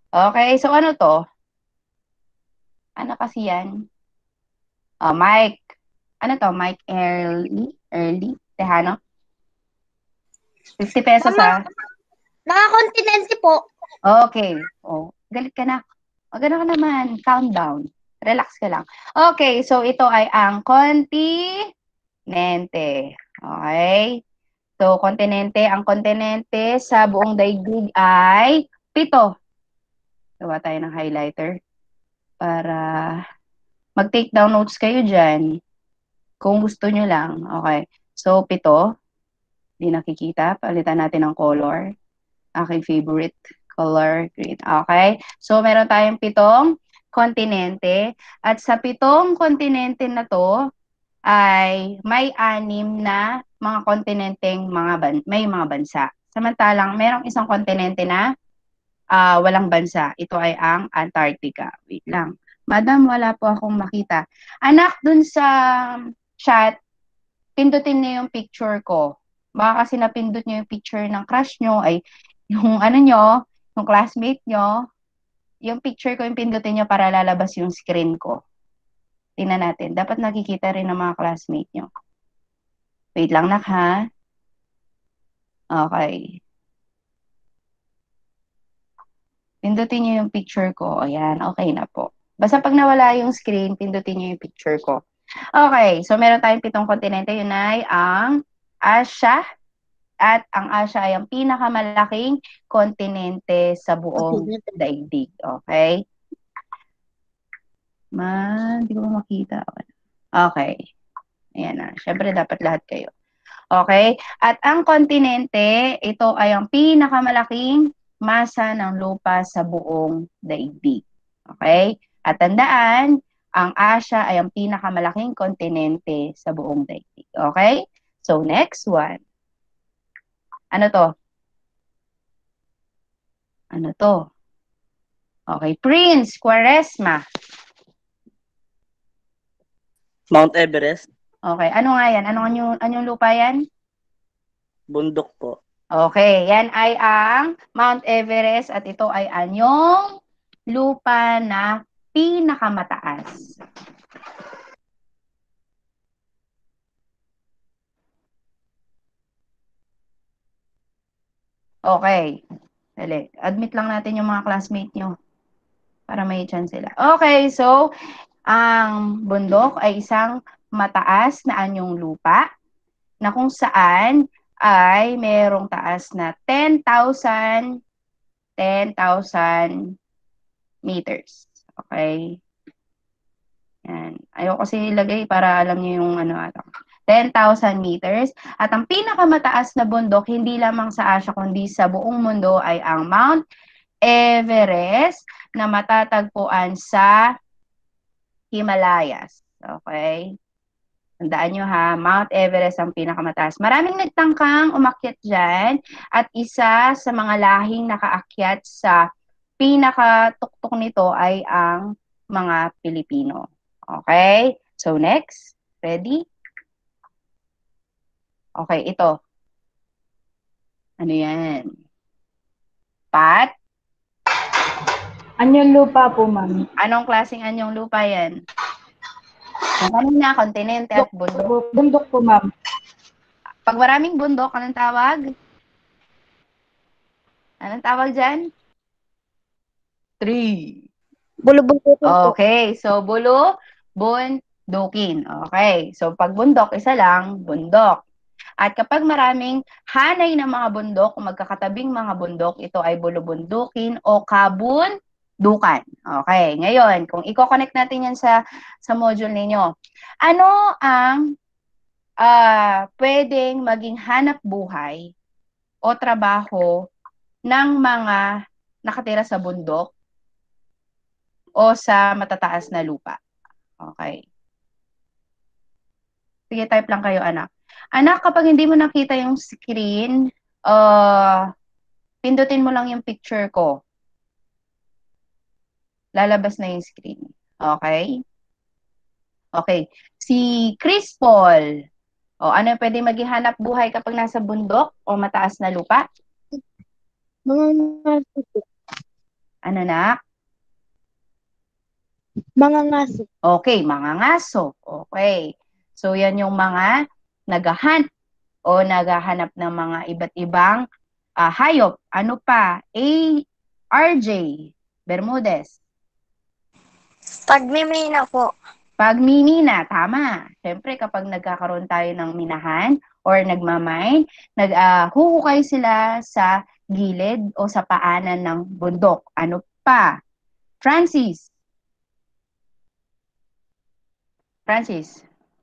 Okay, so ano to? Ano kasi yan? Oh, Mike. Ano to? Mike Early? Tejano? 50 pesos Mga, ah. mga kontinente po. Okay. Oh, galit ka na. O, gano'n ka naman. Calm down. Relax ka lang. Okay, so ito ay ang kontinente. Okay? So, ang kontinente sa buong daigdig ay 7. Gawa tayo ng highlighter para mag-take down notes kayo dyan. Kung gusto nyo lang. Okay. So, 7. Hindi nakikita. Palitan natin ng color. Aking favorite color, green. Okay? So, meron tayong 7 kontinente. At sa 7 kontinente na to, ay may 6 na mga kontinenteng may mga bansa. Samantalang, merong isang kontinente na walang bansa. Ito ay ang Antarctica. Wait lang. Madam, wala po akong makita. Anak, dun sa chat, pindutin niyo yung picture ko. Baka kasi napindot niyo yung picture ng crush niyo, ay yung ano niyo, yung classmate niyo, yung picture ko yung pindutin niyo para lalabas yung screen ko. Tingnan natin. Dapat nakikita rin ng mga classmate niyo. Wait lang, nak, ha? Okay. Pindutin niyo yung picture ko. Ayan, okay na po. Basta pag nawala yung screen, pindutin niyo yung picture ko. Okay, so meron tayong 7 kontinente. Yun ay ang Asia. At ang Asia ay ang pinakamalaking kontinente sa buong Kontinente. daigdig. Okay? Hindi ko makita. Okay. Ayan na. Siyempre, dapat lahat kayo. Okay? At ang kontinente, ito ay ang pinakamalaking masa ng lupa sa buong daigdig. Okay? At tandaan, ang Asia ay ang pinakamalaking kontinente sa buong daigdig. Okay? So, next one. Ano to? Ano to? Okay. Prince Quaresma. Mount Everest, Okay. Ano nga yan? Anong lupa yan? bundok po. Okay. Yan ay ang Mount Everest at ito ay anyong lupa na pinakamataas. Okay. Dali. Admit lang natin yung mga classmate nyo para may chance sila. Okay. So, ang bundok ay isang mataas na anyong lupa na kung saan ay merong taas na 10,000 meters. Okay? Yan. Ayoko kasi ilagay para alam niyo yung ano, 10,000 meters. At ang pinakamataas na bundok, hindi lamang sa Asia, kundi sa buong mundo ay ang Mount Everest na matatagpuan sa Himalayas. Okay? Tandaan nyo ha, Mount Everest ang pinakamataas. Maraming nagtangkang umakyat dyan at isa sa mga lahing nakaakyat sa pinakatuktok nito ay ang mga Pilipino. Okay? So next, ready? Okay, ito. Ano yan? Pat? Anyong lupa po, ma'am. Anong klaseng anyong lupa yan? Yung kanina, kontinente at bundok. Bundok po, ma'am. Pag maraming bundok, anong tawag? Anong tawag dyan? Tree. Bulubundukin po. Okay, so bundukin. Okay, so pag bundok, isa lang, bundok. At kapag maraming hanay ng mga bundok, kung magkakatabing mga bundok, ito ay bulubundukin o kabundukan. Okay, ngayon, kung i-connect natin yan sa module ninyo, ano ang pwedeng maging hanap buhay o trabaho ng mga nakatira sa bundok o sa matataas na lupa? Okay. Sige, type lang kayo, anak. Anak, kapag hindi mo nakita yung screen, pindutin mo lang yung picture ko. Lalabas na yung screen. Okay? Okay. Si Chris Paul. Ano yung pwede maging hanap buhay kapag nasa bundok o mataas na lupa? Mga nurse po. Ano na? Mga ngaso. Okay, mga ngaso. Okay. So, yan yung mga naghahunt o naghahanap ng mga iba't ibang hayop. Ano pa? RJ Bermudez. Pagmimina po. Pagmimina, tama. Siyempre, kapag nagkakaroon tayo ng minahan or nagmamine, huhukay sila sa gilid o sa paanan ng bundok. Ano pa? Francis. Francis.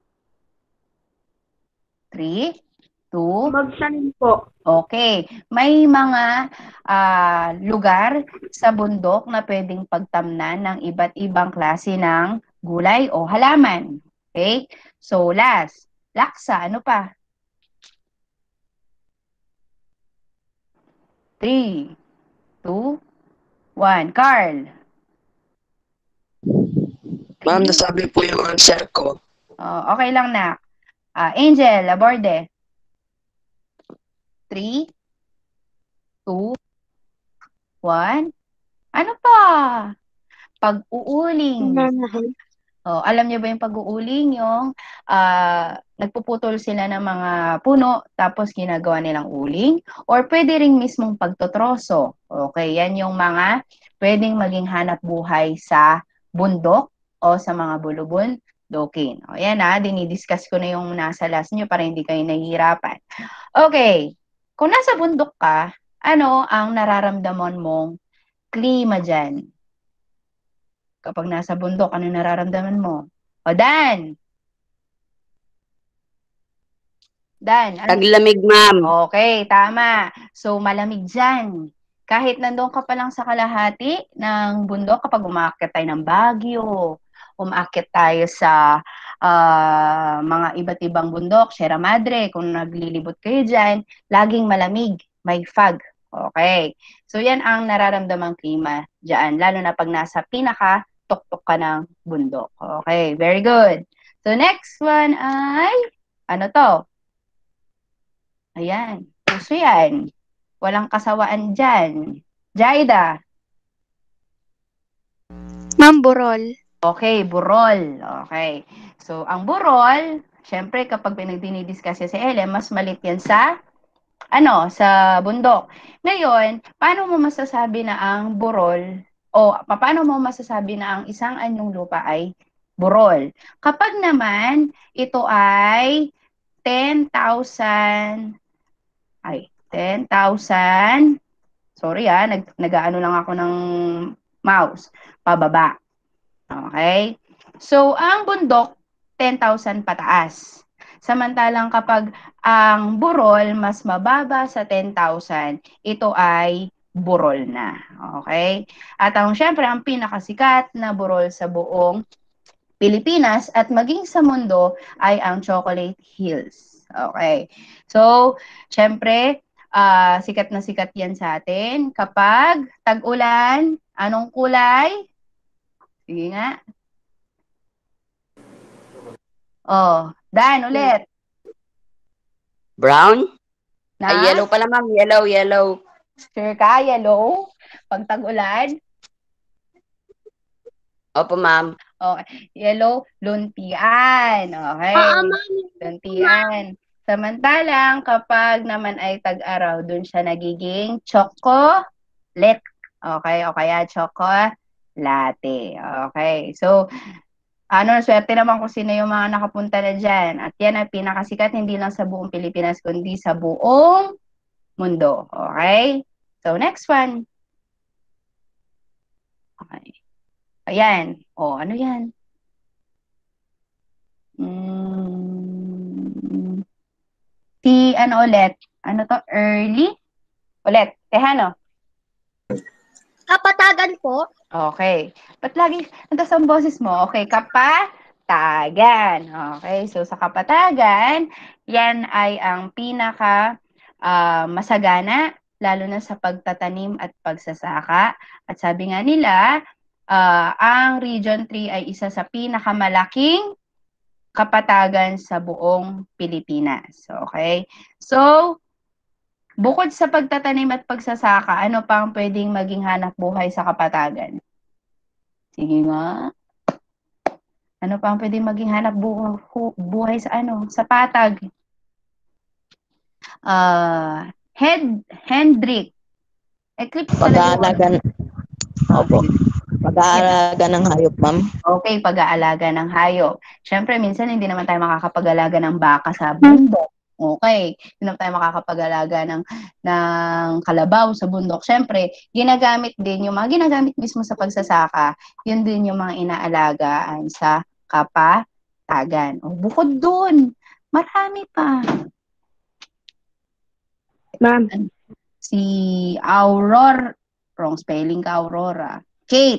3, 2, Magsanin po. okay. May mga lugar sa bundok na pwedeng pagtamnan ng iba't ibang klase ng gulay o halaman. Okay? So, last. Laksa, ano pa? 3, 2, 1. Carl. Ma'am, nasabi po yung answer ko. Okay lang na. Angel, Laborde. 3, 2, 1. Ano pa? Pag-uuling. Nananahay. Alam niyo ba yung pag-uuling? Yung nagpuputol sila ng mga puno tapos ginagawa nilang uling? Or pwede ring mismong pagtotroso. Okay, yan yung mga pwedeng maging hanap buhay sa bundok o sa mga bulubundukin. Yan dinidiscuss ko na yung nasa last nyo para hindi kayo nahihirapan. Okay, kung nasa bundok ka, ano ang nararamdaman mong klima dyan? Kapag nasa bundok, ano nararamdaman mo? O, Dan! Dan, ano? Taglamig, ma'am. Okay, tama. So, malamig dyan. Kahit nandun ka pa lang sa kalahati ng bundok, kapag umaakit tayo ng Baguio, umaakit tayo sa mga iba't ibang bundok, Sierra Madre, kung naglilibot kayo dyan, laging malamig, may fog. Okay. So, yan ang nararamdamang klima dyan, lalo na pag nasa tuktok ka ng bundok. Okay, very good. So, next one ay, ano to? Ayan, puso yan. Walang kasawaan dyan. Jaida. Ma'am, burol. Okay, burol. Okay. So, ang burol, syempre kapag pinagdinidiscuss si Ellen, mas malit yan sa sa bundok. Ngayon, paano mo masasabi na ang burol o paano mo masasabi na ang isang anyong lupa ay burol? Kapag naman ito ay 10,000 sorry nag-aano lang ako ng mouse pababa. Okay? So, ang bundok 10,000 pataas. Samantalang kapag ang burol mas mababa sa 10,000, ito ay burol na. Okay? At syempre, ang pinakasikat na burol sa buong Pilipinas at maging sa mundo ay ang Chocolate Hills. Okay? So, syempre, sikat na sikat yan sa atin. Kapag tag-ulan, anong kulay? Sige nga. Dan, ulit. Brown? Na? Ay, yellow pala, ma'am. Yellow. Sure ka, yellow? Pag tag-ulan? Opo, ma'am. Yellow, luntian. Okay. Luntian. Samantalang, kapag naman ay tag-araw, dun siya nagiging chocolate. Okay, o kaya chocolate. Okay. So, swerte naman kung sino yung mga nakapunta na dyan. At yan ang pinakasikat, hindi lang sa buong Pilipinas, kundi sa buong mundo. Okay? So, next one. Okay. Ayan. Ano yan? Ulit? Ano to? Early? Ulit. Tehano? Kapatagan po. Okay. Ba't lagi nandas ang boses mo? Okay, kapatagan. Okay, so sa kapatagan, yan ay ang pinaka masagana, lalo na sa pagtatanim at pagsasaka. At sabi nga nila, ang Region 3 ay isa sa pinakamalaking kapatagan sa buong Pilipinas. Okay? So, Bukod sa pagtatanim at pagsasaka, ano pang pwedeng maging hanap buhay sa kapatagan? Sige nga. Ano pang pwedeng maging hanap buhay sa sa patag? Hendrik. Eclipse talaga. Pag-aalaga. Opo. Pag-aalaga ng hayop, ma'am. Okay, pag-aalaga ng hayop. Siyempre, minsan hindi naman tayo makakapag-alaga ng baka sa bundok. Okay, hindi naman tayo makakapag-alaga ng kalabaw sa bundok. Siyempre, ginagamit din yung mga ginagamit mismo sa pagsasaka, yun din yung mga inaalagaan sa kapatagan. O, bukod dun, marami pa. Ma'am. Si Aurora, wrong spelling ka, Aurora. Kate.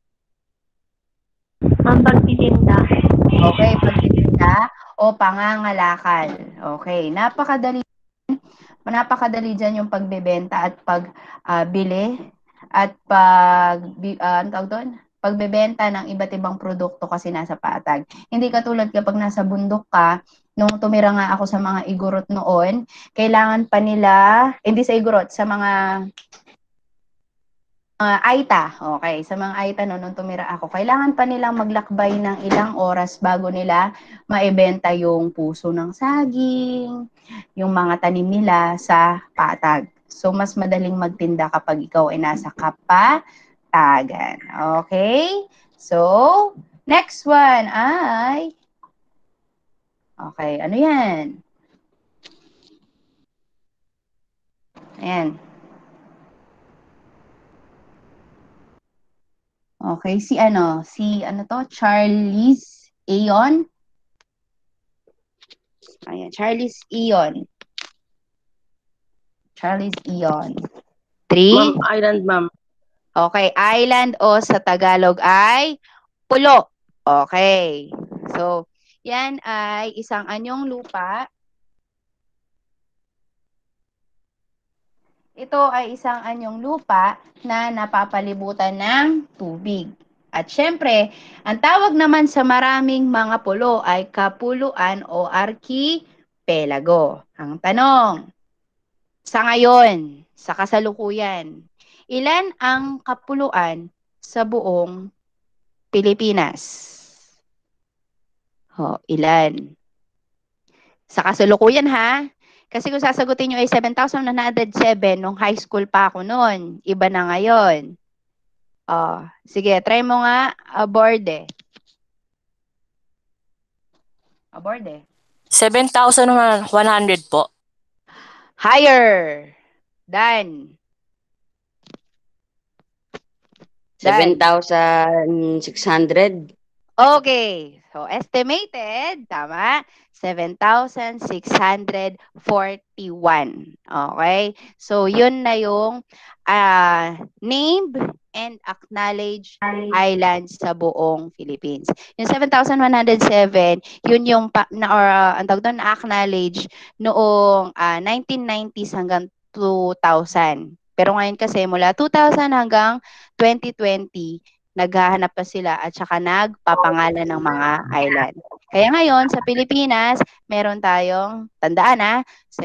Ma'am, pagtitinda. Okay, pagtitinda o pangangalakal. Okay, napakadali dyan yung pagbebenta at pagbili at ano tawag doon? Pagbebenta ng iba't ibang produkto kasi nasa patag. Hindi katulad kapag nasa bundok ka, nung tumira nga ako sa mga igorot noon, kailangan pa nila, hindi sa igorot, sa mga Aita, okay. Sa mga Aita nung tumira ako, kailangan pa nilang maglakbay ng ilang oras bago nila maibenta yung puso ng saging, yung mga tanim nila sa patag. So, mas madaling magtinda kapag ikaw ay nasa kapatagan. Okay? So, next one ay, okay, ano yan? Ayan. Okay, si Charlize Aeon. Ayan, Charlize Aeon. Charlize Aeon. 3. Ma'am, island, ma'am. Okay, island o sa Tagalog ay pulo. Okay. So, yan ay isang anyong lupa. Ito ay isang anyong lupa na napapalibutan ng tubig. At syempre, ang tawag naman sa maraming mga pulo ay kapuluan o arkipelago. Ang tanong, sa ngayon, sa kasalukuyan, ilan ang kapuluan sa buong Pilipinas? Ilan? Sa kasalukuyan ha? Kasi kung sasagutin nyo ay 7,107 nung high school pa ako noon. Iba na ngayon. Sige, try mo nga. Aborde. 7,100 po. Higher. Dan. 7,600. Okay. So, estimated, tama, 7,641. Okay? So, yun na yung named and acknowledged islands sa buong Philippines. Yung 7,107, yun yung na-acknowledge noong 1990s hanggang 2000. Pero ngayon kasi mula 2000 hanggang 2020, naghahanap pa sila at saka nagpapangalan ng mga island. Kaya ngayon, sa Pilipinas, meron tayong, tandaan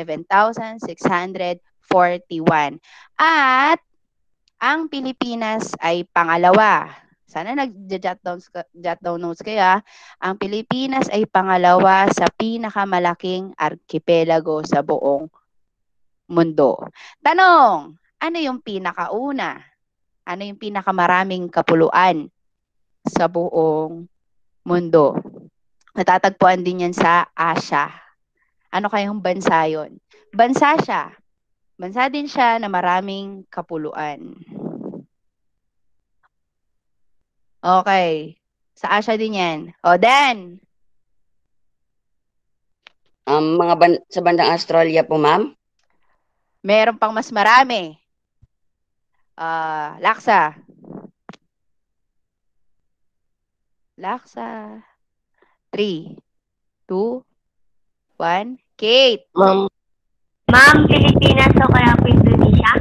7,641. At ang Pilipinas ay pangalawa. Sana nag-jot down notes kayo. Ang Pilipinas ay pangalawa sa pinakamalaking arkipelago sa buong mundo. Tanong, ano yung pinakauna? Ano yung pinakamaraming kapuluan sa buong mundo? Matatagpuan din yan sa Asia. Ano kayang bansa yun? Bansa siya. Bansa din siya na maraming kapuluan. Okay. Sa Asia din yan. Dan. Sa bandang Australia po, ma'am? Meron pang mas marami. Laksa. 3, 2, 1. Kate. Ma'am, Pilipinas o kaya po Indonesia?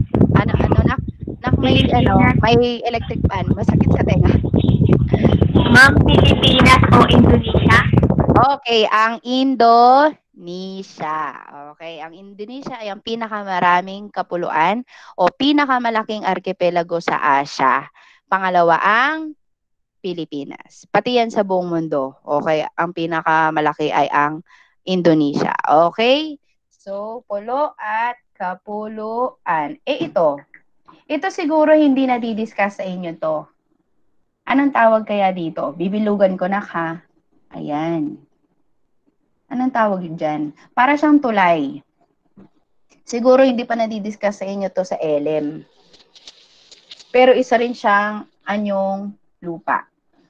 May electric fan. Masakit sa tenga. Ma'am, Pilipinas o Indonesia? Okay, ang Indonesia. Okay, ang Indonesia ay ang pinakamaraming kapuluan o pinakamalaking arkipelago sa Asia. Pangalawa ang Pilipinas. Pati yan sa buong mundo. Okay, ang pinakamalaki ay ang Indonesia. Okay? So, pulo at kapuluan. Ito. Ito siguro hindi na didiscuss sa inyo to. Anong tawag kaya dito? Bibilugan ko na ha. Ayan. Anong tawag yun dyan? Para siyang tulay. Siguro hindi pa nadidiscuss sa inyo to sa LM. Pero isa rin siyang anyong lupa.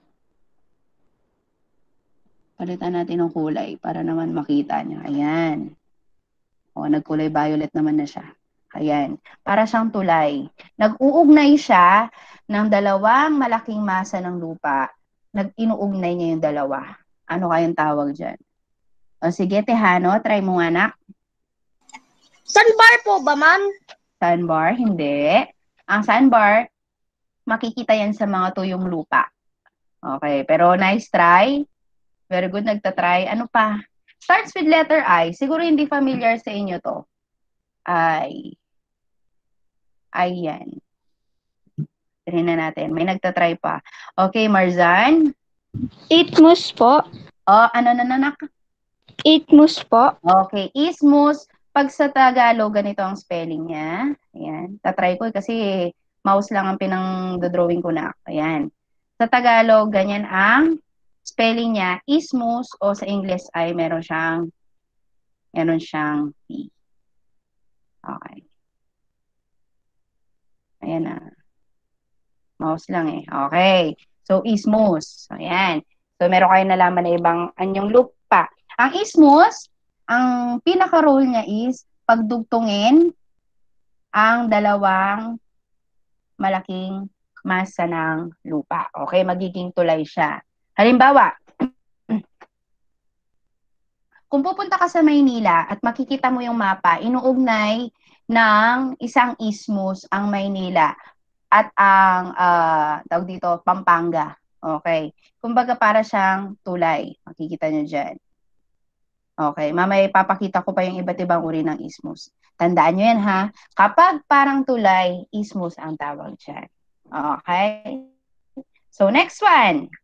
Palitan natin ng kulay para naman makita niya. Ayan. O, nagkulay violet naman na siya. Ayan. Para siyang tulay. Nag-uugnay siya ng dalawang malaking masa ng lupa. Nag-inuugnay niya yung dalawa. Ano kayang tawag dyan? O sige, Tejano, try mo nga, anak. Sandbar po ba, ma'am? Sandbar, hindi. Ang sandbar, makikita yan sa mga tuyong lupa. Okay, pero nice try. Very good, nagtatry. Ano pa? Starts with letter I. Siguro hindi familiar sa inyo to. I. I yan. Tignan na natin. May nagtatry pa. Okay, Marzan. Itmus po. Ano na nanak? Itmus po. Okay, ismus. Pag sa Tagalog, ganito ang spelling niya. Ayan. Tatry ko kasi mouse lang ang pinang-drawing ko na. Ayan. Sa Tagalog, ganyan ang spelling niya. Ismus o sa English ay meron siyang T. Okay. Ayan na. Mouse lang eh. Okay. So, ismus. Ayan. So, meron kayo nalaman na ibang anyong lupa. Ang ismus, ang pinaka-role niya is pagdugtungin ang dalawang malaking masa ng lupa. Okay? Magiging tulay siya. Halimbawa, kung pupunta ka sa Maynila at makikita mo yung mapa, inuugnay ng isang isthmus ang Maynila at ang tawag dito, Pampanga. Okay. Kumbaga para siyang tulay. Makikita nyo dyan. Okay. Mamaya ipapakita ko pa yung iba't ibang uri ng isthmus. Tandaan nyo yan ha. Kapag parang tulay, isthmus ang tawag dyan. Okay. So next one.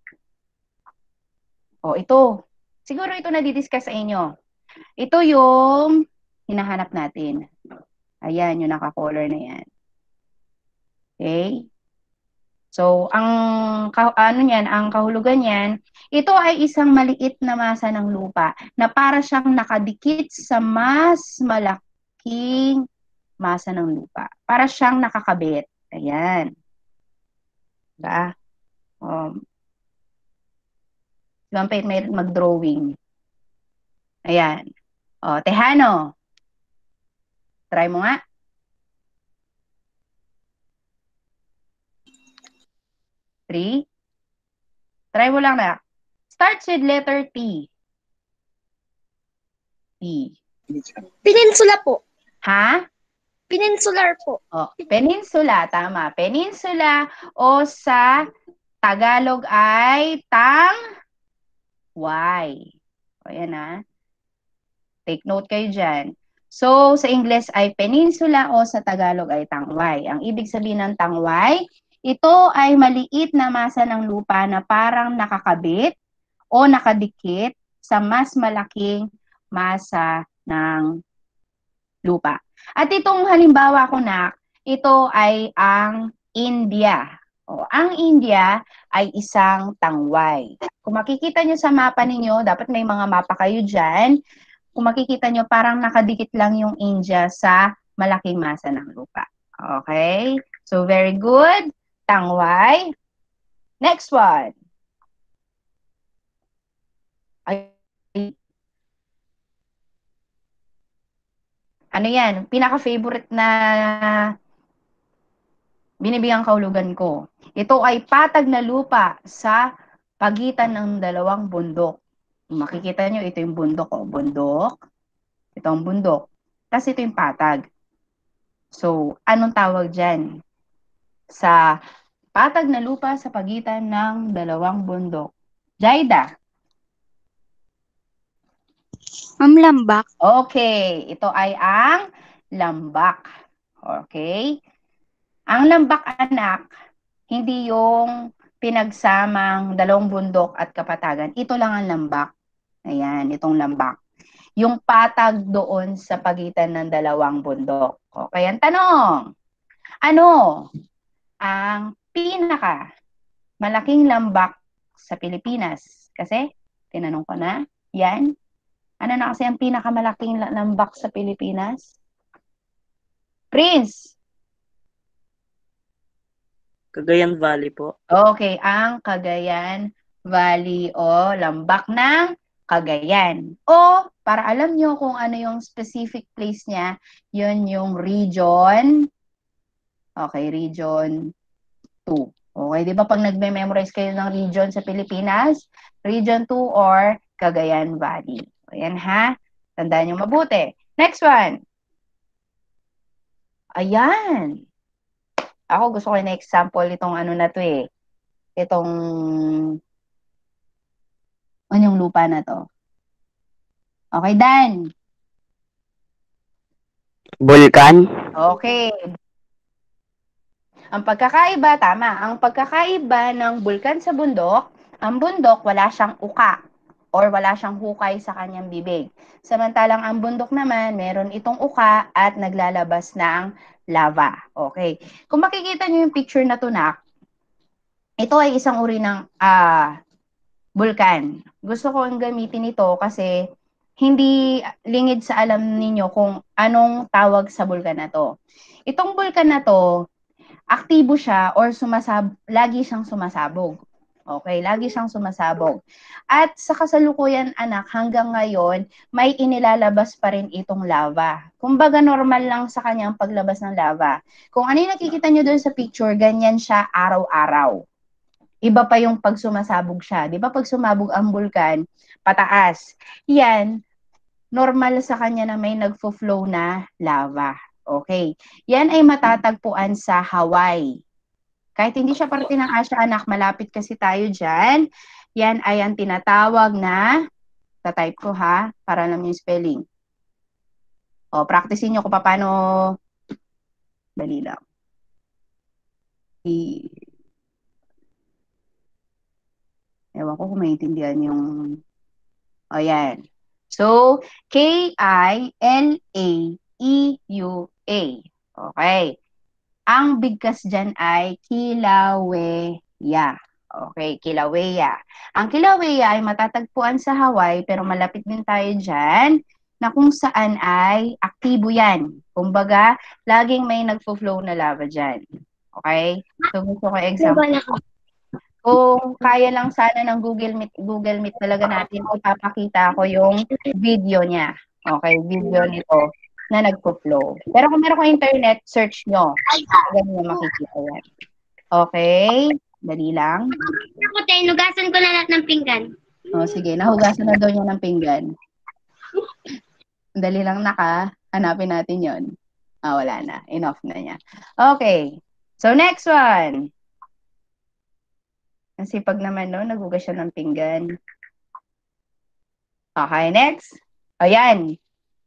Ito. Siguro ito na didiscuss sa inyo. Ito yung hinahanap natin. Ayan, yung naka-color na yan. Okay? So, ang kahulugan niyan, ito ay isang maliit na masa ng lupa na para siyang nakadikit sa mas malaking masa ng lupa. Para siyang nakakabit. Ayan. Diba? May mag-drawing. Ayan. Tejano. Try mo nga. Three. Try mo lang na. Starts with letter T. T. Peninsula po. Ha? Peninsular po. Peninsula. Tama. Peninsula o sa Tagalog ay Y. Ayan na. Take note kayo dyan. So, sa English ay peninsula o sa Tagalog ay tangway. Ang ibig sabihin ng tangway, ito ay maliit na masa ng lupa na parang nakakabit o nakadikit sa mas malaking masa ng lupa. At itong halimbawa ko na, ito ay ang India. Ang India ay isang tangway. Kung makikita nyo sa mapa ninyo, dapat may mga mapa kayo dyan. Kung makikita nyo, parang nakadikit lang yung India sa malaking masa ng lupa. Okay? So, very good. Tangway. Next one. Ano yan? Pinaka-favorite na binibigyan kahulugan ko. Ito ay patag na lupa sa pagitan ng dalawang bundok. Makikita nyo, ito yung bundok. Bundok. Ito ang bundok. Tapos ito yung patag. So, anong tawag dyan? Sa patag na lupa sa pagitan ng dalawang bundok. Jaida. Ma'am, lambak. Okay, ito ay ang lambak. Okay? Ang lambak, anak, hindi yung pinagsamang dalawang bundok at kapatagan. Ito lang ang lambak. Ayan, itong lambak. Yung patag doon sa pagitan ng dalawang bundok. Okay, ang tanong, ano ang pinaka malaking lambak sa Pilipinas? Kasi, tinanong ko na, yan. Ano na kasi ang pinakamalaking lambak sa Pilipinas? Prince! Cagayan Valley po. Okay, ang Cagayan Valley o lambak ng Cagayan. O, para alam nyo kung ano yung specific place niya, yun yung region. Okay, region 2. Okay, di ba pag nagme-memorize kayo ng region sa Pilipinas, region 2 or Cagayan Valley. Ayan ha, tandaan nyo mabuti. Next one. Ayan. Ako gusto ko na example itong ano na to eh. Itong yung lupa na to. Okay, Dan. Bulkan. Okay. Ang pagkakaiba, tama. Ang pagkakaiba ng bulkan sa bundok, ang bundok wala siyang uka or wala siyang hukay sa kanyang bibig. Samantalang ang bundok naman, meron itong uka at naglalabas ng lava. Okay. Kung makikita niyo yung picture na to, Nak, ito ay isang uri ng bulkan. Gusto ko ang gamitin ito kasi hindi lingid sa alam ninyo kung anong tawag sa bulkan na to. Itong bulkan na to, aktibo siya or lagi siyang sumasabog. Okay, lagi siyang sumasabog. At sa kasalukuyan, anak, hanggang ngayon, may inilalabas pa rin itong lava. Kumbaga, normal lang sa kanyang paglabas ng lava. Kung ano yung nakikita nyo doon sa picture, ganyan siya araw-araw. Iba pa yung pag sumasabog siya. Di ba pag sumabog ang bulkan, pataas. Yan, normal sa kanya na may nagfo-flow na lava. Okay. Yan ay matatagpuan sa Hawaii. Kahit hindi siya parte ng Asia, anak, malapit kasi tayo dyan. Yan ay ang tinatawag na, tatype ko ha, para alam yung spelling. O, practicein nyo kung paano, dali lang. Ewan ko kung maintindihan yung, o yan. So, K-I-L-A-E-U-A. Okay. Ang bigkas dyan ay Kilauea. Okay, Kilauea. Ang Kilauea ay matatagpuan sa Hawaii pero malapit din tayo dyan na kung saan ay aktibo yan. Kumbaga, laging may nagfo-flow na lava dyan. Okay? So, gusto ko example. Kung kaya lang sana ng Google Meet talaga natin, ipapakita ko yung video niya. Okay, video nito na nagpo-flow. Pero kung meron kang internet, search nyo. Ganun yung makikita yan. Okay, dali lang. Ako tayo, nugasan ko na lahat ng pinggan. O, sige, nahugasan na daw niya ng pinggan. Dali lang hanapin natin yon. Wala na. Enough na niya. Okay, so next one. Ang sipag naman, no? Nagugas siya ng pinggan. Okay, next. Ayan.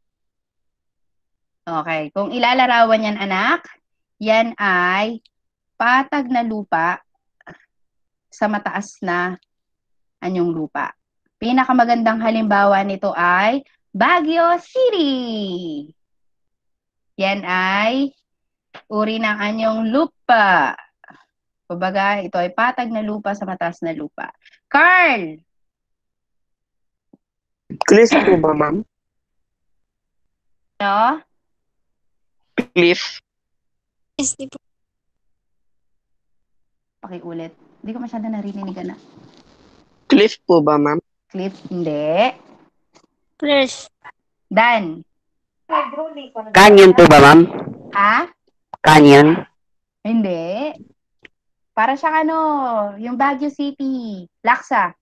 Okay, kung ilalarawan yan, anak, yan ay patag na lupa sa mataas na anyong lupa. Pinakamagandang halimbawa nito ay Baguio City. Yan ay uri ng anyong lupa. Kumbaga, ito ay patag na lupa sa mataas na lupa. Carl! Cliff po ba, ma'am? No? Cliff. Pakiulit. Hindi ko masyado narinig na. Cliff po ba, ma'am? Cliff, hindi. Plus. Dan. Canyon po ba, ma'am? Ha? Canyon. Hindi. Para siyang yung Baguio City. Laksa.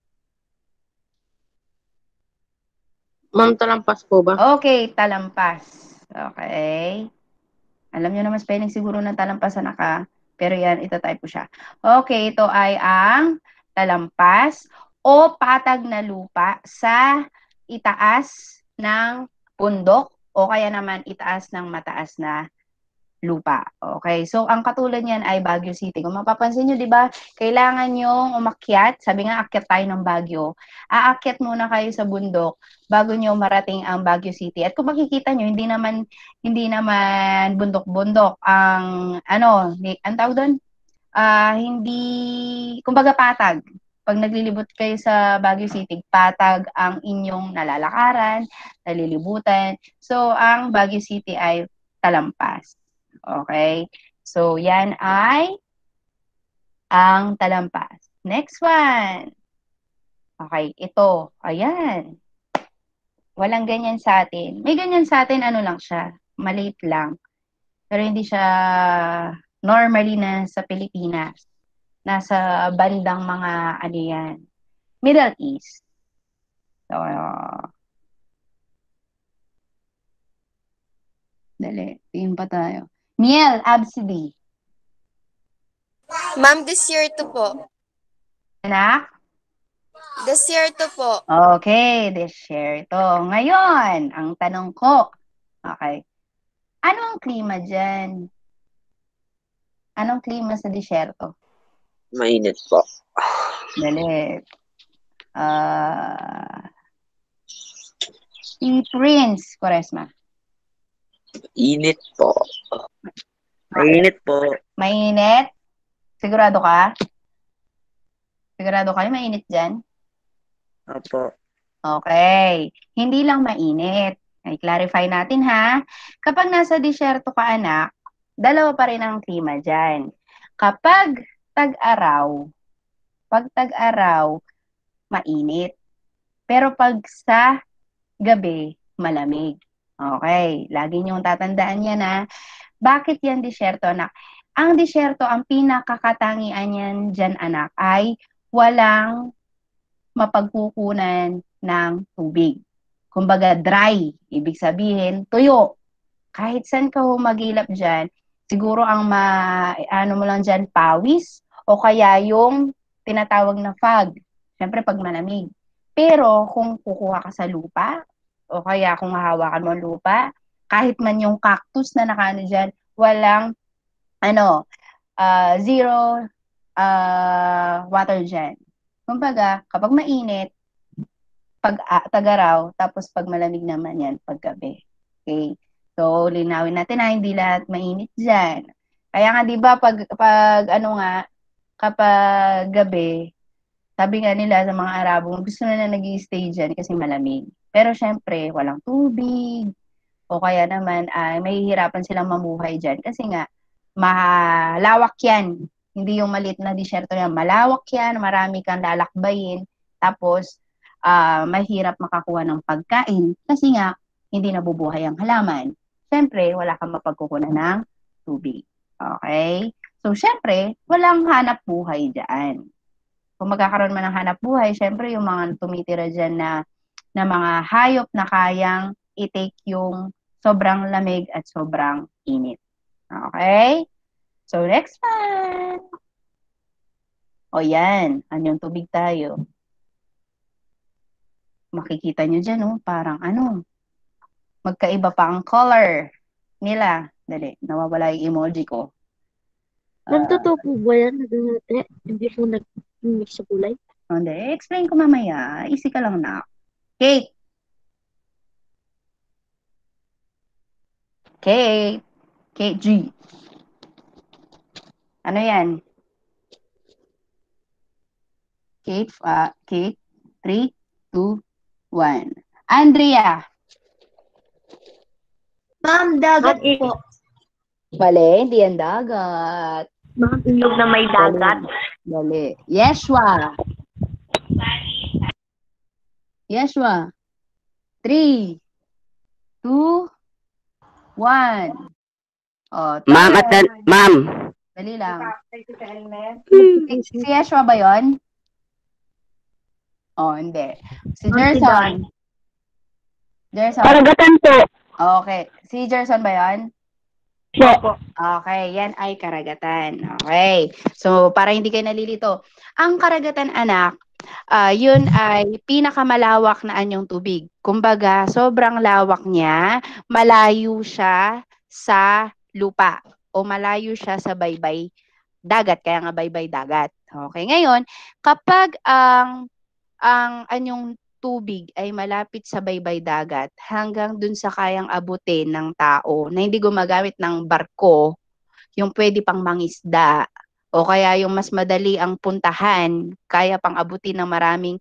Ma'am, Talampas po ba? Okay, Talampas. Okay. Alam niyo naman spelling siguro ng Talampas anak. Pero yan, itatype ko siya. Okay, ito ay ang Talampas o patag na lupa sa itaas ng bundok o kaya naman itaas ng mataas na lupa. Okay, so ang katulad niyan ay Baguio City. Kung mapapansin nyo, di ba, kailangan yung umakyat. Sabi nga, akyat tayo ng Baguio. Aakyat muna kayo sa bundok bago nyo marating ang Baguio City. At kung makikita nyo, hindi naman bundok-bundok. Ang tawag doon? Hindi, kumbaga patag. Pag naglilibot kayo sa Baguio City, patag ang inyong nalalakaran, nalilibutan. So, ang Baguio City ay talampas. Okay? So, yan ay ang talampas. Next one. Okay, ito. Ayan. Walang ganyan sa atin. May ganyan sa atin, ano lang siya, maliit lang. Pero hindi siya normally na sa Pilipinas. Nasa bandang mga, ano yan, Middle East. So, dali, tingin pa tayo. Miel, Absidy. Ma'am, desierto po. Anak? Desierto po. Okay, desierto. Ngayon, ang tanong ko, okay, ano ang klima dyan? Anong klima sa desierto? Mainit po. Dali. Si Prince Quaresma. Init po. Mainit po. Mainit? Sigurado ka? Sigurado kayo mainit dyan? Opo. Okay. Hindi lang mainit. Ay, clarify natin ha. Kapag nasa disyerto ka, anak, dalawa pa rin ang klima dyan. Kapag tag-araw, mainit. Pero pag sa gabi, malamig. Okay. Lagi niyong tatandaan yan ha. Bakit yan disyerto, anak? Ang disyerto, ang pinakakatangian yan dyan, anak, ay walang mapagkukunan ng tubig. Kumbaga, dry. Ibig sabihin, tuyo. Kahit saan ka humagilap dyan, siguro ang ano mo lang dyan, pawis, o kaya yung tinatawag na fog. Siyempre, pag malamig. Pero, kung kukuha ka sa lupa, o kaya kung hahawakan mo ang lupa, kahit man yung cactus na nakaano dyan, walang, zero water dyan. Kumbaga, kapag mainit, pag tagaraw, tapos pag malamig naman yan, pag gabi. Okay? So, linawin natin na hindi lahat mainit dyan. Kaya nga, di ba, kapag gabi, sabi nga nila sa mga Arabo, gusto na nag-i-stay dyan kasi malamig. Pero syempre, walang tubig, o kaya naman, may hihirapan silang mamuhay dyan kasi nga, malawak yan. Hindi yung maliit na disyerto yan. Malawak yan, marami kang lalakbayin, tapos, mahirap makakuha ng pagkain kasi nga, hindi nabubuhay ang halaman. Siyempre, wala kang mapagkukunan ng tubig. Okay? So, siyempre, walang hanap buhay dyan. Kung magkakaroon man ng hanap buhay, siyempre, yung mga tumitira dyan na mga hayop na kayang i-take yung sobrang lamig at sobrang init. Okay? So, next one. O yan, anyong tubig tayo. Makikita nyo dyan, parang magkaiba pa ang color nila. Dali, nawawala yung emoji ko. Ma'am, totoo po ba yan? Hindi po nag-mix sa kulay? Hindi, explain ko mamaya. Easy ka lang na. Kate. Kate G. Ano yan? Kate, 3, 2, 1. Andrea. Ma'am, dagat po. Bale, hindi yan dagat. Ma'am, ilog na may dagat. Dali. Yeshua. 3, 2, 1. Oh, Ma'am, ma'am. Dali lang. Si Yeshua ba yun? Oh, hindi. Si Gerson. Karagatan po. Okay. Si Gerson ba yun? Po. Okay, yan ay karagatan. Okay. So, para hindi kayo nalilito. Ang karagatan, anak, yun ay pinakamalawak na anyong tubig. Kumbaga, sobrang lawak niya, malayo siya sa lupa o malayo siya sa baybay dagat, kaya nga baybay dagat. Okay, ngayon, kapag ang anyong tubig ay malapit sa baybay dagat hanggang dun sa kayang abutin ng tao na hindi gumagamit ng barko, yung pwede pang mangisda o kaya yung mas madali ang puntahan, kaya pang abutin ng maraming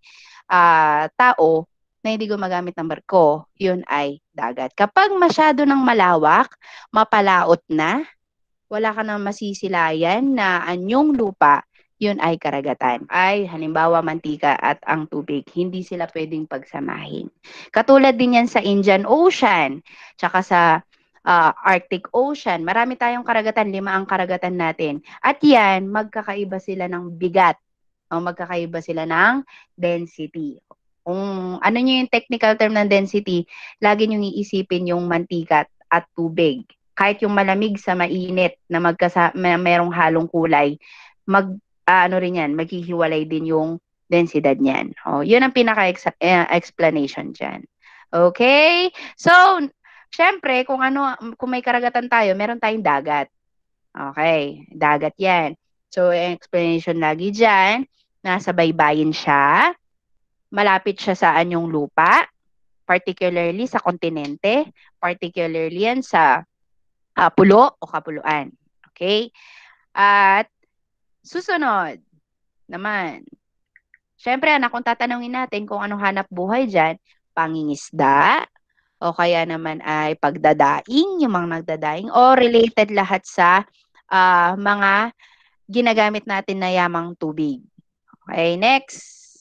tao na hindi gumagamit ng barko, yun ay dagat. Kapag masyado ng malawak, mapalaot na, wala ka nang masisilayan na anyong lupa, yun ay karagatan. Ay, halimbawa, mantika at ang tubig. Hindi sila pwedeng pagsamahin. Katulad din yan sa Indian Ocean, tsaka sa Arctic Ocean. Marami tayong karagatan, 5 ang karagatan natin. At yan, magkakaiba sila ng bigat o magkakaiba sila ng density. Kung ano nyo yung technical term ng density, lagi nyo iisipin yung mantika at tubig. Kahit yung malamig sa mainit na merong halong kulay, ano rin yan, maghihiwalay din yung densidad niyan. Yun ang pinaka-explanation dyan. Okay? So, syempre, kung may karagatan tayo, meron tayong dagat. Okay, dagat yan. So, explanation lagi dyan, nasa baybayin siya, malapit siya sa anyong lupa, particularly sa kontinente, particularly yan sa pulo o kapuluan. Okay? At susunod naman, syempre anak, kung tatanungin natin kung anong hanap buhay dyan, pangingisda, o kaya naman ay pagdadaing, yung mga nagdadaing, o related lahat sa mga ginagamit natin na yamang tubig. Okay, next.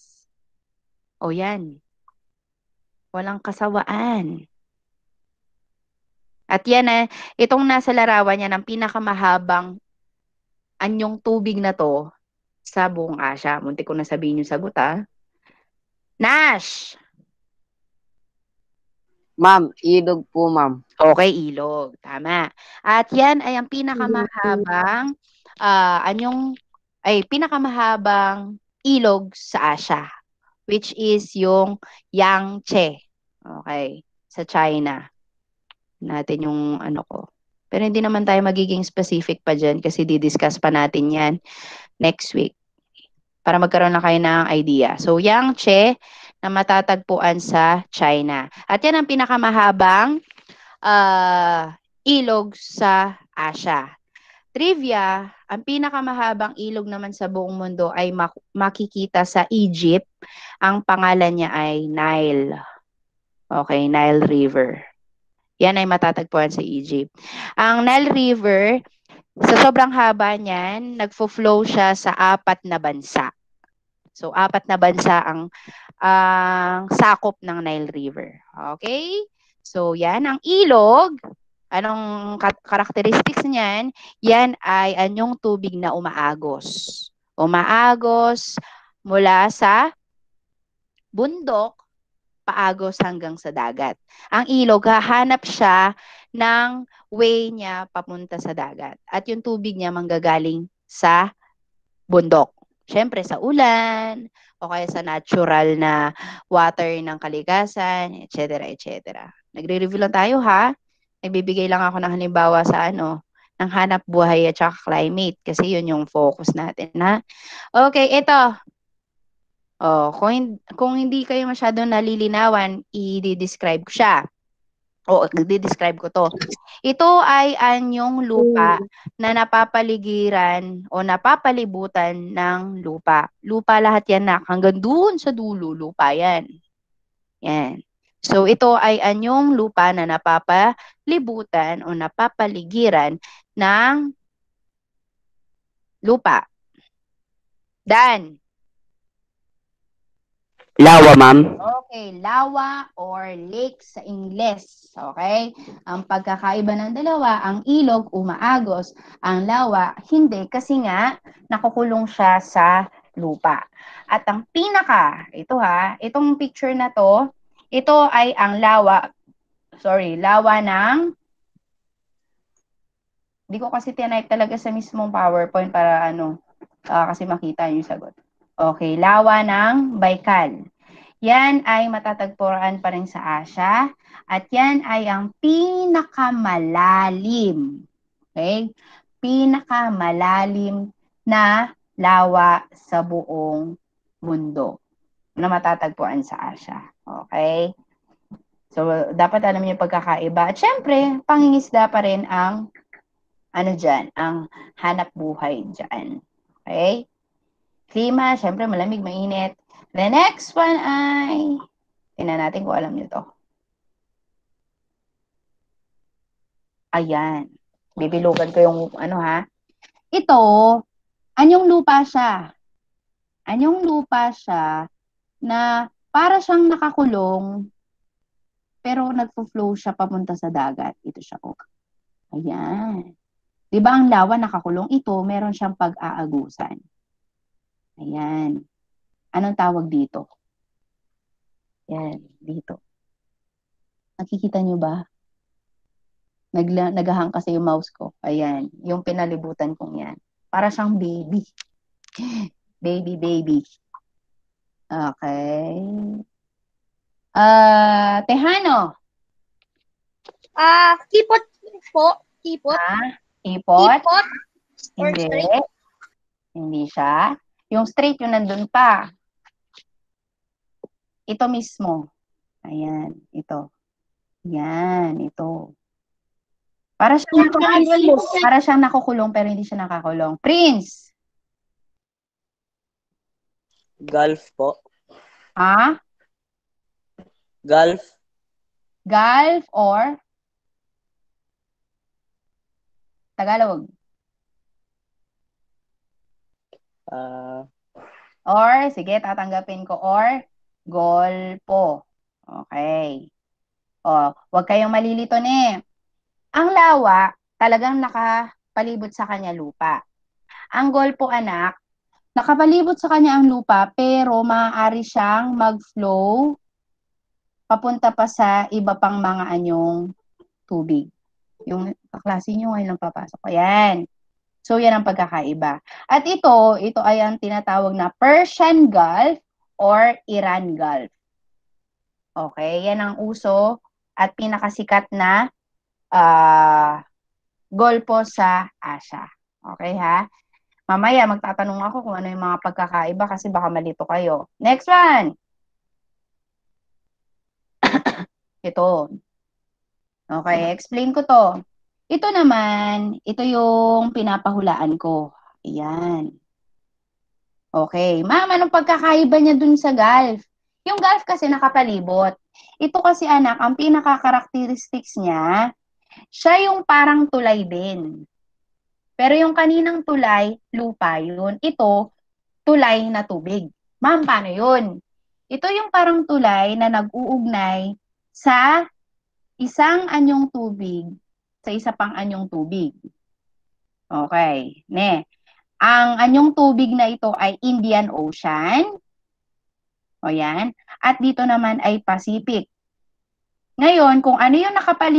O yan. Walang kasawaan. At yan itong nasa larawan yan, ang pinakamahabang anyong tubig na to sa buong Asia. Muntik ko na sabihin yung sagot, Nash! Ma'am, ilog po, ma'am. Okay, ilog. Tama. At yan ay ang pinakamahabang pinakamahabang ilog sa Asia, which is yung Yangtze. Okay, sa China. Natin yung Pero hindi naman tayo magiging specific pa dyan kasi didiscuss pa natin yan next week para magkaroon na kayo ng idea. So, Yangtze na matatagpuan sa China. At yan ang pinakamahabang ilog sa Asia. Trivia, ang pinakamahabang ilog naman sa buong mundo ay makikita sa Egypt. Ang pangalan niya ay Nile. Okay, Nile River. Yan ay matatagpuan sa Egypt. Ang Nile River, sa sobrang haba niyan, nagfo-flow siya sa 4 na bansa. So, 4 na bansa ang sakop ng Nile River. Okay? So, yan. Ang ilog, anong characteristics niyan? Yan ay anyong tubig na umaagos. Umaagos mula sa bundok, paagos hanggang sa dagat. Ang ilog, hahanap siya ng way niya papunta sa dagat. At yung tubig niya manggagaling sa bundok. Siyempre sa ulan, o kaya sa natural na water ng kalikasan, etc. etc. Nagre-review lang tayo, ha? Nagbibigay lang ako ng halimbawa sa ng hanap buhay at saka climate kasi yun yung focus natin, ha? Okay, ito. Kung hindi kayo masyadong nalilinawan, i-describe ko siya. I-describe ko to. Ito ay anyong lupa na napapaligiran o napapalibutan ng lupa. Lupa lahat yan, hanggang doon sa dulo, lupa yan. Yan. So, ito ay anyong lupa na napapalibutan o napapaligiran ng lupa. Dan. Lawa, ma'am. Okay, lawa or lake sa Ingles. Okay? Ang pagkakaiba ng dalawa, ang ilog umaagos, ang lawa hindi kasi nga nakukulong siya sa lupa. At ang itong picture na to, ito ay ang lawa ng hindi ko kasi tinipe talaga sa mismong PowerPoint para kasi makita yung sagot. Okay, lawa ng Baikal. Yan ay matatagpuan pa rin sa Asia at yan ay ang pinakamalalim. Okay? Pinakamalalim na lawa sa buong mundo na matatagpuan sa Asia. Okay? So, dapat alam niyo yung pagkakaiba. At syempre, pangingisda pa rin ang ang hanap buhay dyan. Okay? Klima, syempre malamig, mainit. The next one ay, tingnan natin kung alam niyo to. Ayan. Bibilugan ko yung Ito, anyong lupa siya. Anyong lupa siya na para siyang nakakulong pero nagpo-flow siya papunta sa dagat. Ito siya. Ayan. Di ba ang lawa nakakulong? Ito, meron siyang pag-aagusan. Ayan. Anong tawag dito? Yan, dito. Nakikita nyo ba? Nagahang kasi yung mouse ko. Ayan, yung pinalibutan kong yan. Para siyang baby. Baby. Okay. Tejano. Kipot po. Kipot. Ipot? Kipot. Or Hindi. straight. Hindi siya. Yung straight, yung nandun pa. Ito mismo. Ayan, ito. Yan, ito. Para siyang nakukulong pero hindi siya nakakulong. Prince! Golf po. Golf. Golf or Tagalog? Or, sige, tatanggapin ko. Or, golpo. Okay. Huwag kayong malilito Ang lawa, talagang nakapalibot sa kanya lupa. Ang golpo, anak, nakapalibot sa kanya ang lupa, pero maaari siyang mag-flow papunta pa sa iba pang mga anyong tubig. Yung kaklase nyo ngayon lang papasok. Ayan. So, yan ang pagkakaiba. At ito ay ang tinatawag na Persian Gulf or Iran Gulf. Okay, yan ang uso at pinakasikat na golpo sa Asia. Okay, ha? Mamaya, magtatanong ako kung ano yung mga pagkakaiba kasi baka malito kayo. Next one. Ito. Okay, explain ko to. Ito naman, ito yung pinapahulaan ko. Ayan. Okay. Ma'am, anong pagkakaiba niya dun sa golf? Yung golf kasi nakapalibot. Ito kasi anak, ang pinaka-characteristics niya, siya yung parang tulay din. Pero yung kaninang tulay, lupa yun. Ito, tulay na tubig. Ma'am, paano yun? Ito yung parang tulay na nag-uugnay sa isang anyong tubig sa isa pang anyong tubig. Okay. Ang anyong tubig na ito ay Indian Ocean. O yan. At dito naman ay Pacific. Ngayon, kung ano yung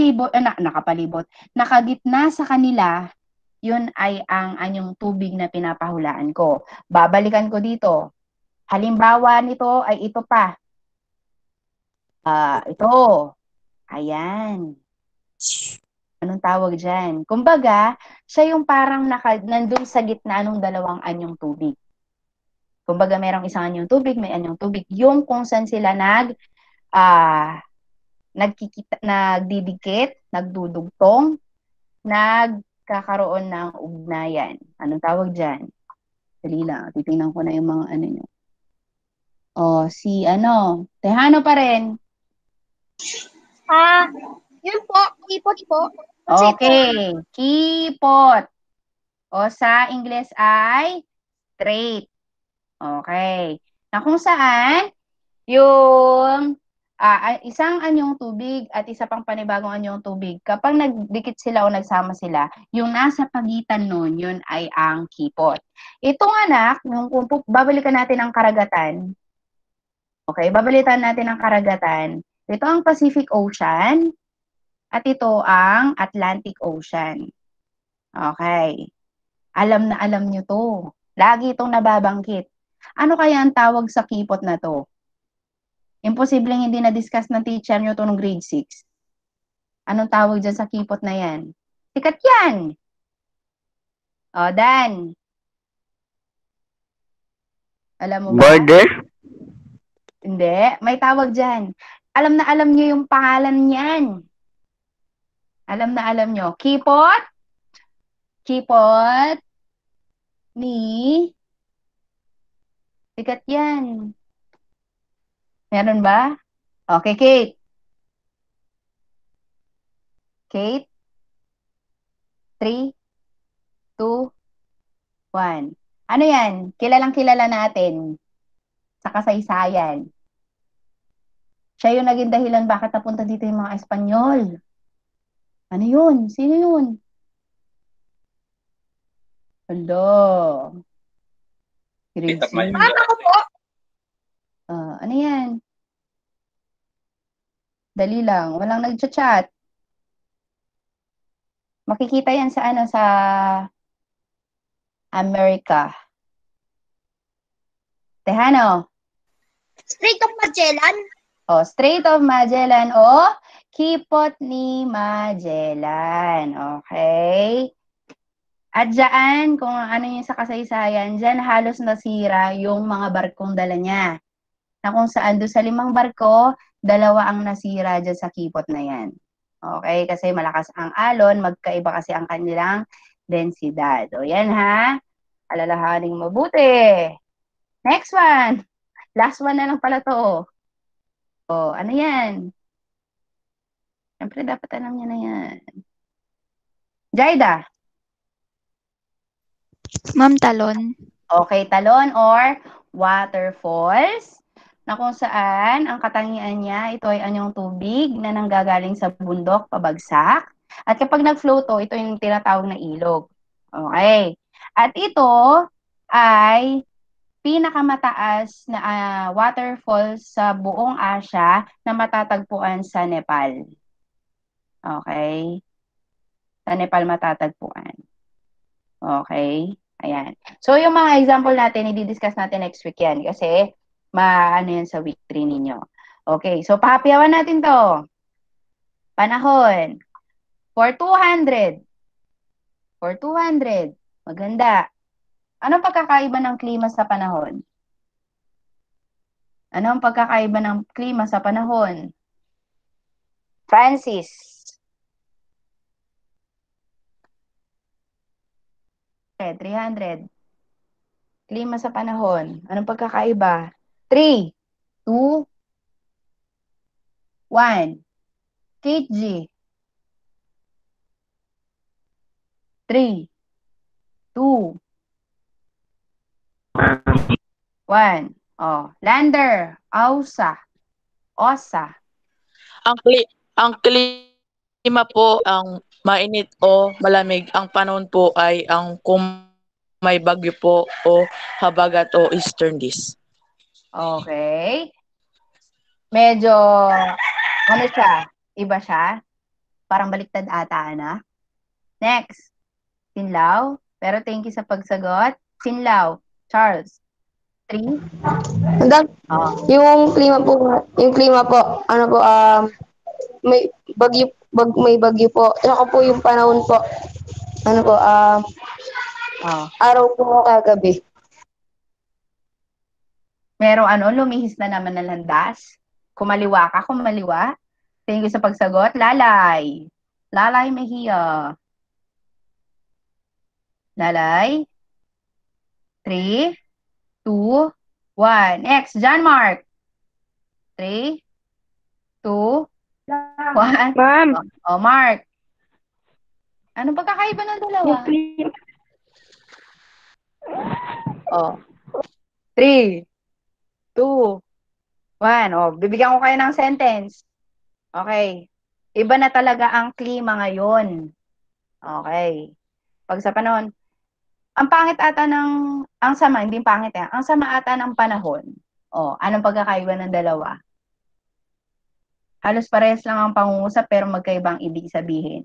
nakagitna sa kanila, yun ay ang anyong tubig na pinapahulaan ko. Babalikan ko dito. Halimbawa nito ay ito pa. Ito. Ayan. Anong tawag dyan? Kumbaga, siya yung parang nandun sa gitna ng dalawang anyong tubig. Kumbaga, merong isang anyong tubig, may anyong tubig. Yung kung saan sila nagdidikit, nagdudugtong, nagkakaroon ng ugnayan. Anong tawag dyan? Dali lang, titingnan ko na yung mga ano nyo. Tejano pa rin. Yun po, kipot po. Okay, kipot. O sa Ingles ay straight. Okay. Na kung saan, yung isang anyong tubig at isa pang panibagong anyong tubig, kapag nagdikit sila o nagsama sila, yung nasa pagitan nun, yun ay ang kipot. Itong anak, kung babalikan natin ang karagatan, okay, babalikan natin ang karagatan, ito ang Pacific Ocean, at ito ang Atlantic Ocean. Okay. Alam na alam nyo to. Lagi itong nababanggit. Ano kaya ang tawag sa kipot na to? Imposibleng hindi na-discuss ng teacher nyo to nung grade 6. Anong tawag dyan sa kipot na yan? Sikat yan! O, Dan. Alam mo ba? Border? Hindi. May tawag dyan. Alam na alam nyo yung pangalan niyan. Alam na alam nyo. Kipot? Kipot? Ni? Sikat yan. Meron ba? Okay, Kate. Kate? 3, 2, 1. Ano yan? Kilalang kilala natin sa kasaysayan. Siya yung naging dahilan bakit napunta dito yung mga Espanyol. Ano yun? Sino yun? Hello. Grade six. Mama ko po. Ano yan? Dali lang. Walang nag-chat. Makikita yan sa sa America. Tejano. Strait of Magellan. Strait of Magellan o Kipot ni Magellan. Okay? At dyan, kung ano yung sa kasaysayan, dyan halos nasira yung mga barkong dala niya. Na kung saan doon sa 5 barko, 2 ang nasira dyan sa kipot na yan. Okay? Kasi malakas ang alon, magkaiba kasi ang kanilang densidad. O yan ha. Alalahaning mabuti. Next one. Last one na lang pala to. Ano yan? Siyempre, dapat alam niya na yan. Jaida. Ma'am, talon. Okay, talon or waterfalls na kung saan ang katangian niya, ito ay anyong tubig na nanggagaling sa bundok pabagsak. At kapag nag-flow to, ito yung tinatawag na ilog. Okay. At ito ay pinakamataas na waterfall sa buong Asia na matatagpuan sa Nepal. Okay? Sa Nepal matatagpuan. Okay? Ayan. So, yung mga example natin, i-discuss natin next week yan kasi maano yan sa week 3 ninyo. Okay. So, pahapyawan natin to. Panahon. For 200. For 200. Maganda. Anong pagkakaiba ng klima sa panahon? Anong pagkakaiba ng klima sa panahon? Francis. Okay, 300. Klima sa panahon. Anong pagkakaiba? 3, 2, 1. Kate G. 3, 2, 1. Lander, Ausa, Osa. Ang klima po ang mainit o malamig. Ang panahon po ay ang may bagyo po o habagat o eastern dis. Okay. Medyo, ano siya? Iba siya? Parang baliktad ata, na? Next. Sinlaw. Pero thank you sa pagsagot. Sinlaw. Charles. 3. Yung klima po, ano po, may bagyo po. Saka po yung panahon po, ano po, araw po kagabi. Merong lumihis na naman na landas. Kumaliwa ka, kumaliwa. Thank you sa pagsagot. Lalay. Lalay Mejia. Lalay. 3, 2, 1. Next, John Mark. 3, 2, 1. Ma'am, Mark. Anong pagkakaiba ng dalawa? 3, 2, 1. Bibigyan ko kayo ng sentence. Okay. Iba na talaga ang klima ngayon. Okay. Pag sa panahon, ang pangit ata ang sama, hindi pangit yan. Ang sama ata ng panahon. Anong pagkakaiba ng dalawa? Halos parehas lang ang pangungusap pero magkaibang ibig sabihin.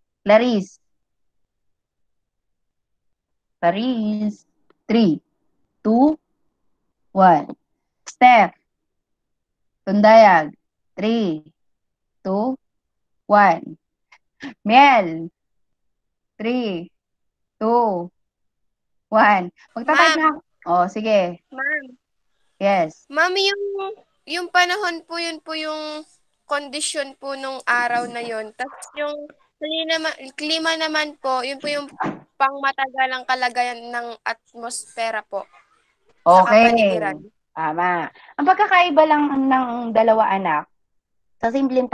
Clarice. 3, 2, 1. Steph, Tundayag, 3, 2, 1. Miel, 3, 2, 1. Magta-type Ma'am, na ako. Oh, sige. ma'am. Yes. Ma'am, yung panahon po, yun po yung kondisyon po nung araw na yun. Tapos yung klima naman po, yun po yung pangmatagalang kalagayan ng atmosfera po sa Okay. kapaligiran. Tama. Ang pagkakaiba lang ng dalawa anak, sa simpleng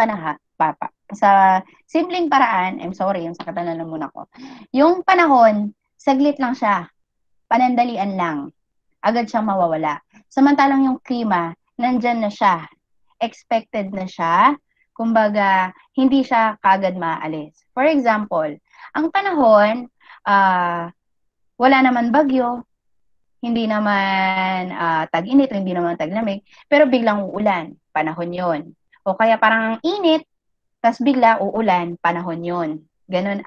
sa simpleng paraan, I'm sorry, yung sakatan na muna ko. Yung panahon, saglit lang siya. Panandalian lang. Agad siyang mawawala. Samantalang yung klima, nandyan na siya. Expected na siya. Kumbaga, hindi siya kagad maalis. For example, ang panahon, wala naman bagyo, hindi naman tag-init, hindi naman taglamig, pero biglang uulan, panahon yon. O kaya parang ang init, tas bigla uulan, panahon yon. Ganun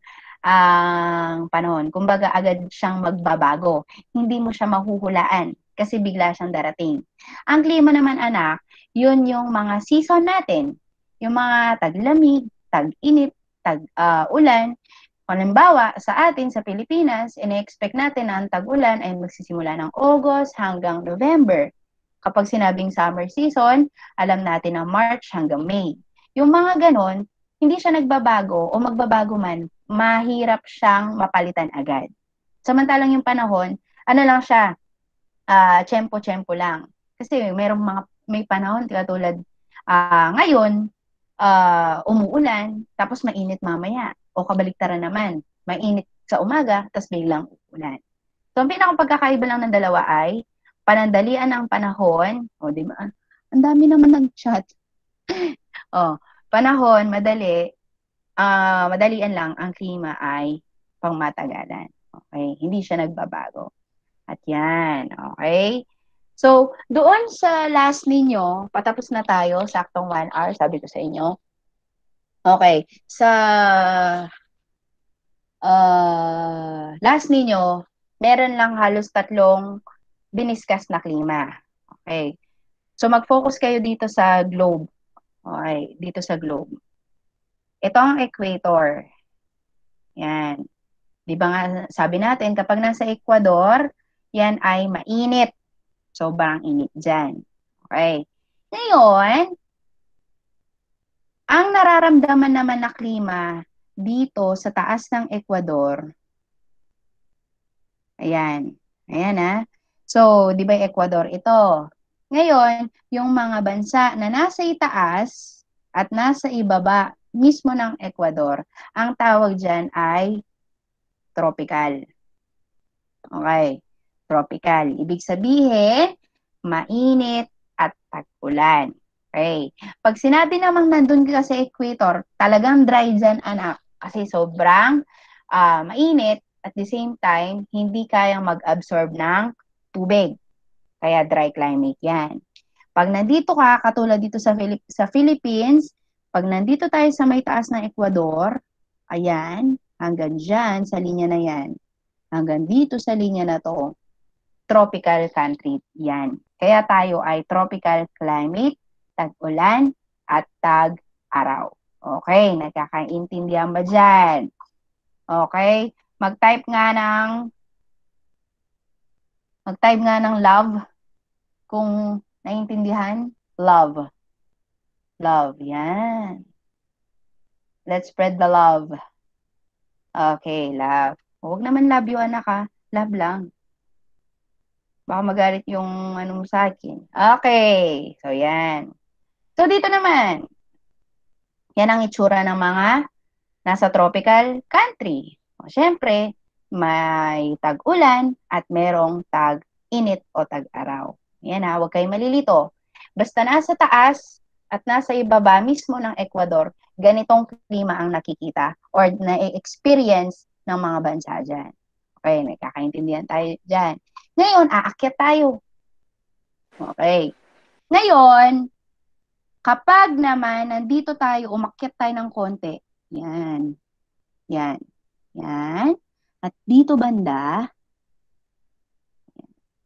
ang panahon. Kumbaga agad siyang magbabago. Hindi mo siya mahuhulaan kasi bigla siyang darating. Ang klima naman anak, yun yung mga season natin. Yung mga taglamig, tag-init, tag-ulan. Halimbawa, sa atin, sa Pilipinas, ine-expect natin na ang tag-ulan ay magsisimula ng August hanggang November. Kapag sinabing summer season, alam natin na March hanggang May. Yung mga ganon, hindi siya nagbabago o magbabago man, mahirap siyang mapalitan agad. Samantalang yung panahon, ano lang siya, tsempo-tsempo lang. Kasi may panahon katulad ngayon, umuulan, tapos mainit mamaya. O kabaliktaran naman, mainit sa umaga, tapos biglang uulan. So, ang pinakang pagkakaiba lang ng dalawa ay panandalian ng panahon. O, di ba? Ang dami naman ng chat. O, panahon, madalian lang. Ang klima ay pangmatagalan. Okay? Hindi siya nagbabago. At yan. Okay? So, doon sa last ninyo, patapos na tayo, saktong 1 hour, sabi ko sa inyo. Okay. Sa last ninyo, meron lang halos 3 diniscuss na klima. Okay. So, mag-focus kayo dito sa globe. Okay. Dito sa globe. Ito ang equator. Yan. Di ba nga, sabi natin, kapag nasa Ecuador, yan ay mainit. Sobrang init dyan. Okay. Ngayon, ang nararamdaman naman na klima dito sa taas ng Ecuador, ayan. Ayan So, di ba Ecuador ito? Ngayon, yung mga bansa na nasa itaas at nasa ibaba mismo ng Ecuador, ang tawag dyan ay tropical. Okay. Tropical. Ibig sabihin, mainit at tag-ulan. Okay. Pag sinabi namang nandun ka sa equator, talagang dry dyan, anak. Kasi sobrang mainit at the same time, hindi kayang mag-absorb ng tubig. Kaya dry climate yan. Pag nandito ka, katulad dito sa Philippines, pag nandito tayo sa may taas ng Ecuador, ayan, hanggang dyan, sa linya na yan, hanggang dito sa linya na to, tropical country yan. Kaya tayo ay tropical climate, tag-ulan, at tag-araw. Okay, nagkakaintindihan ba dyan? Okay, mag-type nga ng love kung naiintindihan. Love. Love, yan. Let's spread the love. Okay, love. Huwag naman love you, anak ha. Love lang. Baka magalit yung ano mo sa akin. Okay. So, yan. So, dito naman. Yan ang itsura ng mga nasa tropical country. O, syempre, may tag-ulan at merong tag-init o tag-araw. Yan huwag kayong malilito. Basta nasa taas at nasa ibaba mismo ng Ecuador, ganitong klima ang nakikita or na-experience ng mga bansa dyan. Okay, may kakaintindihan tayo dyan. Ngayon, aakyat tayo. Okay. Ngayon, kapag naman nandito tayo, umakyat tayo ng konti. Yan. Yan. Yan. At dito banda,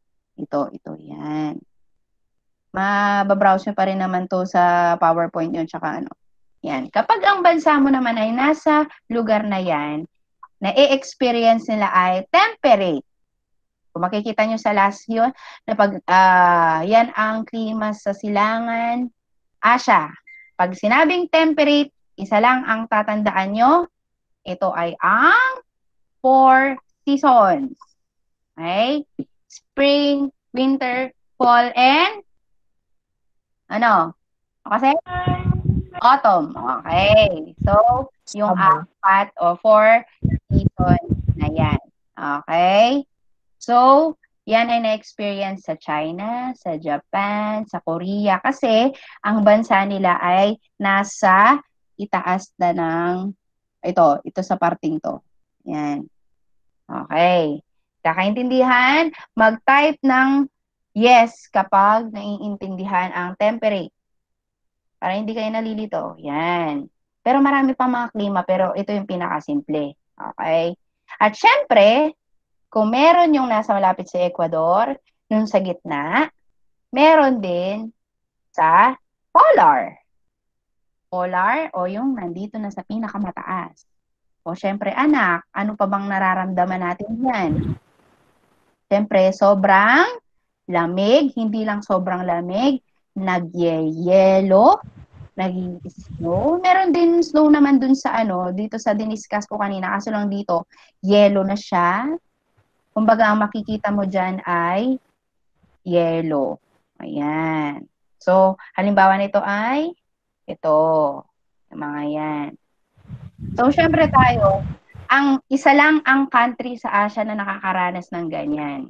ito, yan. Mababrowse nyo pa rin naman to sa PowerPoint yun, tsaka ano. Yan. Kapag ang bansa mo naman ay nasa lugar na yan, na-experience nila ay temperate. Kung makikita nyo sa last yun, na pag yan ang klima sa silangan, Asia. Pag sinabing temperate, isa lang ang tatandaan nyo, ito ay ang 4 seasons. Okay? Spring, winter, fall, and ano? Kasi? Autumn. Okay. So, yung Summer. 4 o 4 seasons na yan. Okay? So, yan ay na-experience sa China, sa Japan, sa Korea. Kasi, ang bansa nila ay nasa itaas na ng, ito sa parting to. Yan. Okay. Kakaintindihan? Mag-type ng yes kapag naiintindihan ang temperate. Para hindi kayo nalilito. Yan. Pero marami pa mga klima, pero ito yung pinakasimple. Okay? At syempre, kung meron yung nasa malapit sa Ecuador, yung sa gitna, meron din sa polar. Polar o yung nandito na sa pinakamataas. O syempre anak, ano pa bang nararamdaman natin yan? Syempre, sobrang lamig, hindi lang sobrang lamig, nagyeyelo, nag-snow. Meron din snow naman dun sa dito sa diniscuss ko kanina, kaso lang dito, yelo na siya. Kumbaga, ang makikita mo dyan ay yelo. Ayan. So, halimbawa nito ay ito. Yung mga yan. So, syempre tayo, isa lang ang country sa Asia na nakakaranas ng ganyan.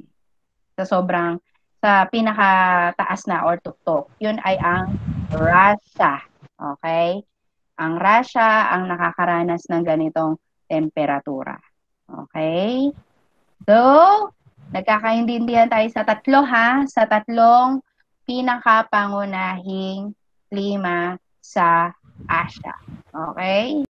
Sa pinakataas na or tuktok. Yun ay ang Russia. Okay? Ang Russia ang nakakaranas ng ganitong temperatura. Okay? So, nagkakaintindihan tayo sa tatlo sa tatlong pinakapangunahing klima sa Asia. Okay?